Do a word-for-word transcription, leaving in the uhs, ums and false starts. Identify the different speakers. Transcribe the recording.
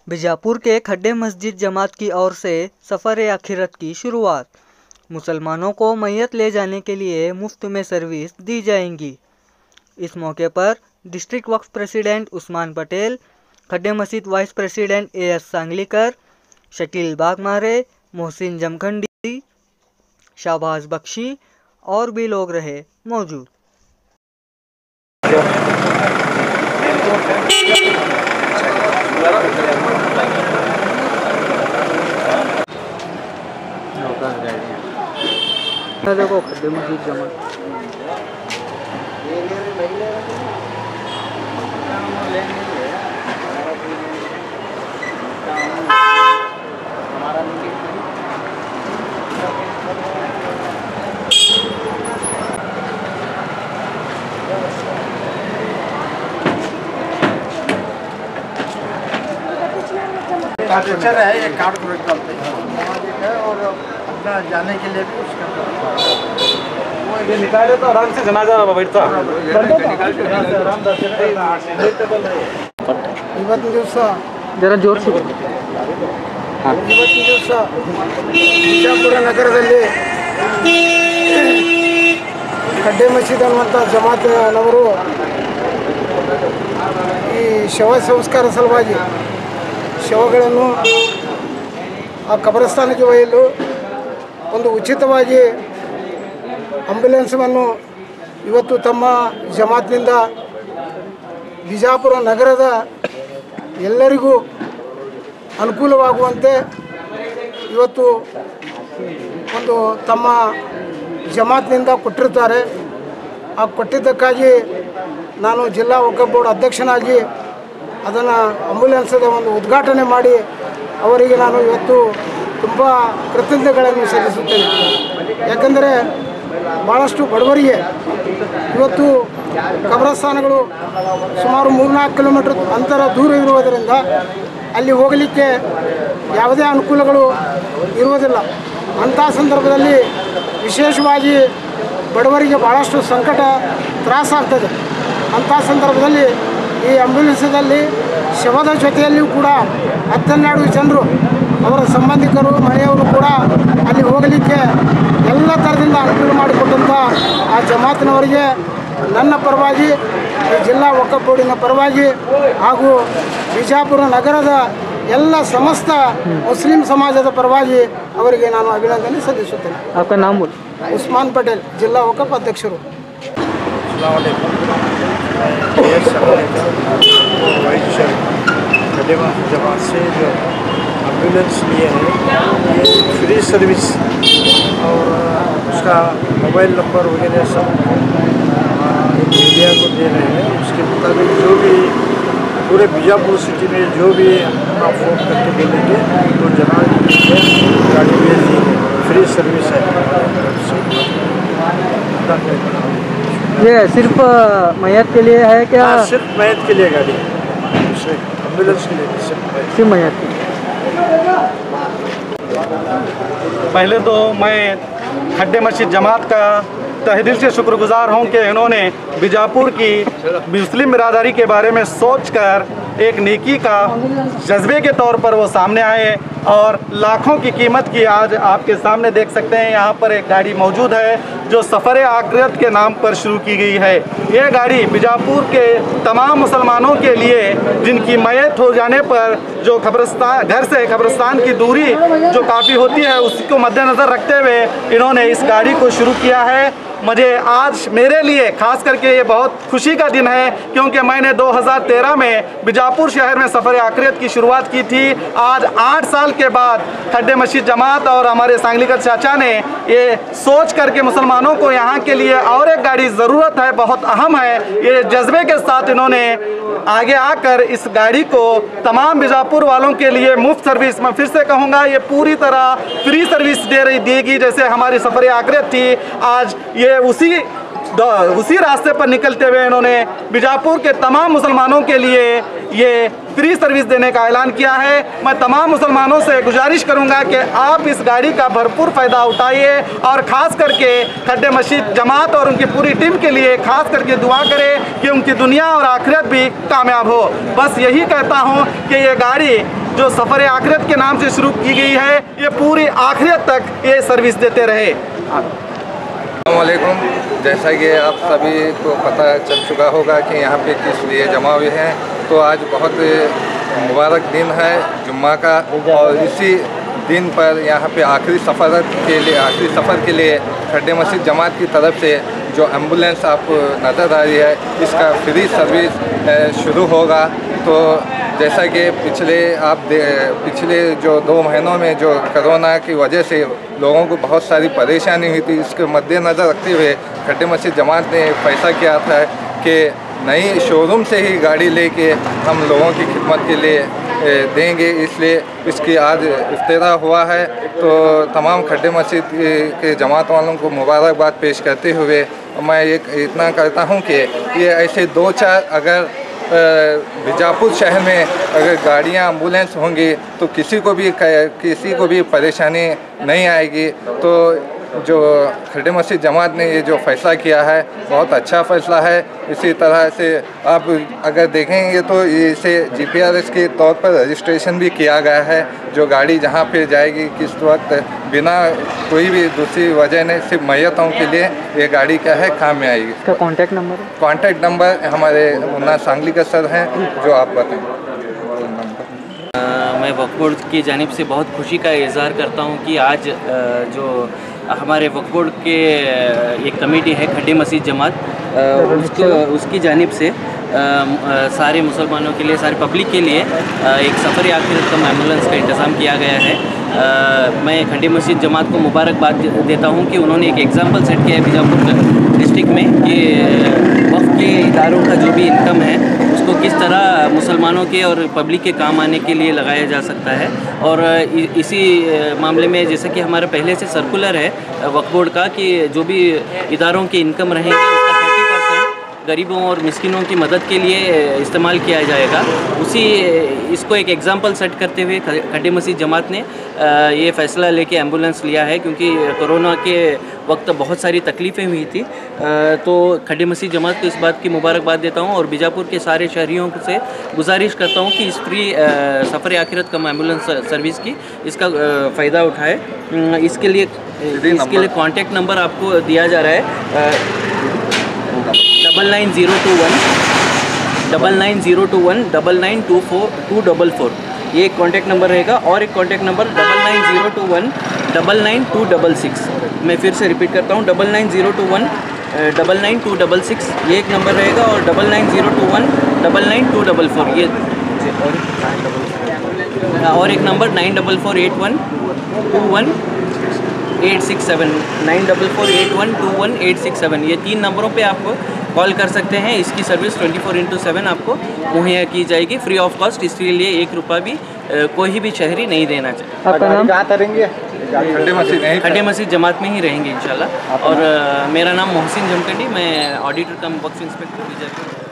Speaker 1: बीजापुर के खड्डे मस्जिद जमात की ओर से सफ़र आखिरत की शुरुआत। मुसलमानों को मैयत ले जाने के लिए मुफ्त में सर्विस दी जाएंगी। इस मौके पर district Waqf president Usman Patel, Khadde Masjid vice president A S Sanglikar, Shakeel Bagmare, Mohsin Jamkhandi, Shahbaz Bakhshi और भी लोग रहे मौजूद। देखो खड्डे मस्जिद जमात
Speaker 2: अच्छा है, ये कार्ड है और अपना जाने के लिए भी उसका
Speaker 3: ये निकाले तो आराम से जनाजा बैठता
Speaker 2: ಇವತ್ತಿನ ದಿವಸ
Speaker 1: जरा जोर से
Speaker 2: ಇವತ್ತಿನ ದಿವಸ ಬಿಜಾಪುರ ನಗರದಲ್ಲಿ ಖಡ್ಡೆ ಮಸೀದ್ ಅನ್ನುವಂಥ ಜಮಾತ್ನವರು ಈ ಶವ ಸಂಸ್ಕಾರ ಸಲುವಾಗಿ ಶವಗಳನ್ನು ಆ ಕಬರಸ್ಥಾನಕ್ಕೆ ಒಯ್ಯಲು ಒಂದು ಉಚಿತವಾಗಿ ಆಂಬ್ಯುಲೆನ್ಸನ್ನು ಇವತ್ತು ತಮ್ಮ ಜಮಾತ್ನಿಂದ ಬಿಜಾಪುರ ನಗರದ ಎಲ್ಲರಿಗೂ ಅನುಕೂಲವಾಗುವಂತೆ ಇವತ್ತು ಒಂದು ತಮ್ಮ ಜಮಾತ್ನಿಂದ ಕೊಟ್ಟಿರ್ತಾರೆ। ಆ ಕೊಟ್ಟಿದ್ದಕ್ಕಾಗಿ ನಾನು ಜಿಲ್ಲಾ ವಕ್ಫ್ ಬೋರ್ಡ್ ಅಧ್ಯಕ್ಷನಾಗಿ ಅದನ್ನು ಆಂಬ್ಯುಲೆನ್ಸದ ಒಂದು ಉದ್ಘಾಟನೆ ಮಾಡಿ ಅವರಿಗೆ ನಾನು ಇವತ್ತು ತುಂಬ ಕೃತಜ್ಞತೆಗಳನ್ನು ಸಲ್ಲಿಸುತ್ತೇನೆ। ಯಾಕಂದರೆ ಭಾಳಷ್ಟು ಬಡವರಿಗೆ ಇವತ್ತು ಕಬರಸ್ಥಾನಗಳು ಸುಮಾರು ಮೂರ್ನಾಲ್ಕು ಕಿಲೋಮೀಟ್ರ್ ಅಂತರ ದೂರ ಇರುವುದರಿಂದ ಅಲ್ಲಿ ಹೋಗಲಿಕ್ಕೆ ಯಾವುದೇ ಅನುಕೂಲಗಳು ಇರುವುದಿಲ್ಲ। ಅಂಥ ಸಂದರ್ಭದಲ್ಲಿ ವಿಶೇಷವಾಗಿ ಬಡವರಿಗೆ ಭಾಳಷ್ಟು ಸಂಕಟ ತ್ರಾಸಾಗ್ತದೆ। ಅಂಥ ಸಂದರ್ಭದಲ್ಲಿ ಈ ಆಂಬ್ಯುಲೆನ್ಸದಲ್ಲಿ ಶವದ ಜೊತೆಯಲ್ಲಿಯೂ ಕೂಡ ಹತ್ತೆರಡು ಜನರು ಅವರ ಸಂಬಂಧಿಕರು ಮನೆಯವರು ಕೂಡ ಅಲ್ಲಿ ಹೋಗಲಿಕ್ಕೆ ಎಲ್ಲ ಥರದಿಂದ ಅನುಕೂಲ ಮಾಡಿಕೊಟ್ಟಂಥ ಆ ಜಮಾತ್ನವರಿಗೆ ನನ್ನ ಪರವಾಗಿ ಜಿಲ್ಲಾ ವಕ್ಫ್ ಬೋರ್ಡಿನ ಪರವಾಗಿ ಹಾಗೂ ಬಿಜಾಪುರ ನಗರದ ಎಲ್ಲ ಸಮಸ್ತ ಮುಸ್ಲಿಂ ಸಮಾಜದ ಪರವಾಗಿ ಅವರಿಗೆ ನಾನು ಅಭಿನಂದನೆ ಸಲ್ಲಿಸುತ್ತೇನೆ।
Speaker 1: आपका नाम बोल।
Speaker 2: उस्मान पटेल, जिला वक्फ अध्यक्षರು।
Speaker 4: जमात से जो एम्बुलेंस लिए हैं ये फ्री सर्विस और उसका मोबाइल नंबर वगैरह सब मीडिया को दे रहे हैं। उसके मुताबिक जो भी पूरे बीजापुर सिटी में जो भी अपना फ़ोन करके बोलेंगे तो जनाब गाड़ी भेज दी फ्री सर्विस है।
Speaker 1: ये सिर्फ मैयत के लिए है क्या?
Speaker 4: हाँ, सिर्फ मैयत के लिए गाड़ी है, एम्बुलेंस के लिए
Speaker 1: सिर्फ मैयत के लिए।
Speaker 3: पहले तो मैं खड्डे मस्जिद जमात का तहे दिल से शुक्रगुजार हूँ कि इन्होंने बीजापुर की मुस्लिम बिरादरी के बारे में सोचकर एक नेकी का जज्बे के तौर पर वो सामने आए और लाखों की कीमत की आज आपके सामने देख सकते हैं यहाँ पर एक गाड़ी मौजूद है जो सफ़र आखिरत के नाम पर शुरू की गई है। ये गाड़ी बीजापुर के तमाम मुसलमानों के लिए जिनकी मैयत हो जाने पर जो कब्रिस्तान घर से कब्रिस्तान की दूरी जो काफ़ी होती है उसको मद्देनज़र रखते हुए इन्होंने इस गाड़ी को शुरू किया है। मुझे आज मेरे लिए ख़ास करके ये बहुत खुशी का दिन है क्योंकि मैंने दो हज़ार तेरह में बीजापुर शहर में सफ़र आखिरत की शुरुआत की थी। आज आठ साल के बाद खड्डे मस्जिद जमात और हमारे सांगलीकर चाचा ने ये सोच करके मुसलमानों को यहाँ के लिए और एक गाड़ी ज़रूरत है, बहुत अहम है, ये जज्बे के साथ इन्होंने आगे आकर इस गाड़ी को तमाम बीजापुर वालों के लिए मुफ्त सर्विस, मैं फिर से कहूँगा ये पूरी तरह फ्री सर्विस दे रही देगी जैसे हमारी सफ़र आखिरत थी। आज ये उसी उसी रास्ते पर निकलते हुए इन्होंने बीजापुर के तमाम मुसलमानों के लिए ये फ्री सर्विस देने का ऐलान किया है। मैं तमाम मुसलमानों से गुजारिश करूंगा कि आप इस गाड़ी का भरपूर फ़ायदा उठाइए और ख़ास करके खड्डे मस्जिद जमात और उनकी पूरी टीम के लिए खास करके दुआ करें कि उनकी दुनिया और आखिरत भी कामयाब हो। बस यही कहता हूं कि ये गाड़ी जो सफ़र आखिरत के नाम से शुरू की गई है, ये पूरी आखिरत तक ये सर्विस देते रहे।
Speaker 5: अस्सलामुअलैकुम। जैसा कि आप सभी को पता चल चुका होगा कि यहाँ पे किस लिए जमा हुए हैं, तो आज बहुत मुबारक दिन है जुम्मा का, और इसी दिन पर यहाँ पे आखिरी सफ़र के लिए आखिरी सफ़र के लिए खड्डे मस्जिद जमात की तरफ से जो एम्बुलेंस आपको नज़र आ रही है, इसका फ्री सर्विस शुरू होगा। तो जैसा कि पिछले आप पिछले जो दो महीनों में जो कोरोना की वजह से लोगों को बहुत सारी परेशानी हुई थी, इसके मद्देनज़र रखते हुए खड्डे मस्जिद जमात ने फैसला किया था कि नई शोरूम से ही गाड़ी लेके हम लोगों की खिदमत के लिए देंगे, इसलिए इसकी आज इफ्तिताह हुआ है। तो तमाम खड्डे मस्जिद के जमात वालों को मुबारकबाद पेश करते हुए मैं एक इतना कहता हूँ कि ये ऐसे दो चार अगर बीजापुर शहर में अगर गाड़ियाँ एम्बुलेंस होंगी तो किसी को भी किसी को भी परेशानी नहीं आएगी। तो जो खड्डे मस्जिद जमात ने ये जो फ़ैसला किया है, बहुत अच्छा फ़ैसला है। इसी तरह से आप अगर देखेंगे तो इसे जी पी आर एस के तौर पर रजिस्ट्रेशन भी किया गया है। जो गाड़ी जहाँ पे जाएगी किस वक्त बिना कोई भी दूसरी वजह ने सिर्फ मैयतों के लिए ये गाड़ी क्या है काम में आएगी।
Speaker 1: इसका कॉन्टैक्ट नंबर
Speaker 5: कॉन्टैक्ट नंबर हमारे मुन्ना सांगली का सर हैं, जो आप बताएँ।
Speaker 6: मैं वक्फ बोर्ड की जानिब से बहुत खुशी का इज़हार करता हूँ कि आज जो हमारे वक्फ बोर्ड के एक कमेटी है खड्डे मस्जिद जमात, उसको उसकी जानिब से सारे मुसलमानों के लिए, सारे पब्लिक के लिए एक सफ़र आखिरत का एम्बुलेंस का इंतज़ाम किया गया है। मैं खड्डे मस्जिद जमात को मुबारकबाद देता हूँ कि उन्होंने एक एग्ज़ाम्पल सेट किया है बीजापुर डिस्ट्रिक्ट में कि वक्फ के इदारों का जो भी इनकम है उसको किस तरह मुसलमानों के और पब्लिक के काम आने के लिए लगाया जा सकता है। और इसी मामले में जैसे कि हमारा पहले से सर्कुलर है वक्फ बोर्ड का कि जो भी इदारों की इनकम रहेंगे उसका थर्टी परसेंट गरीबों और मिस्किनों की मदद के लिए इस्तेमाल किया जाएगा। उसी इसको एक एग्ज़ाम्पल सेट करते हुए खड्डे मस्जिद जमात ने ये फ़ैसला लेके एम्बुलेंस लिया है, क्योंकि कोरोना के वक्त बहुत सारी तकलीफ़ें हुई थी। तो खड्डे मस्जिद जमात को इस बात की मुबारकबाद देता हूँ और बीजापुर के सारे शहरियों से गुजारिश करता हूँ कि इस फ्री सफ़र आखिरत कम एम्बुलेंस सर्विस की इसका फ़ायदा उठाए। इसके लिए इसके लिए कॉन्टैक्ट नंबर आपको दिया जा रहा है double nine zero two one double nine zero two one double nine two four two double four ये एक कॉन्टैक्ट नंबर रहेगा। और एक contact number double nine zero two one double nine two double six मैं फिर से repeat करता हूँ double nine zero two one double nine two double six ये एक नंबर रहेगा। और double nine zero two one double nine two double four ये और एक नंबर nine double four eight one two one eight six seven nine double four eight one two one eight six seven ये तीन नंबरों पे आप कॉल कर सकते हैं। इसकी service twenty four into seven आपको मुहैया की जाएगी फ्री ऑफ कॉस्ट। इसके लिए एक रुपया भी कोई भी शहरी नहीं देना चाहिए।
Speaker 1: आपका नाम?
Speaker 2: कहाँ तरेंगे?
Speaker 5: खड्डे मस्जिद नहीं
Speaker 6: खड्डे मस्जिद जमात में ही रहेंगे इंशाल्लाह। और मेरा नाम मोहसिन जमकंडी, मैं auditor cum Waqf inspector Bijapur.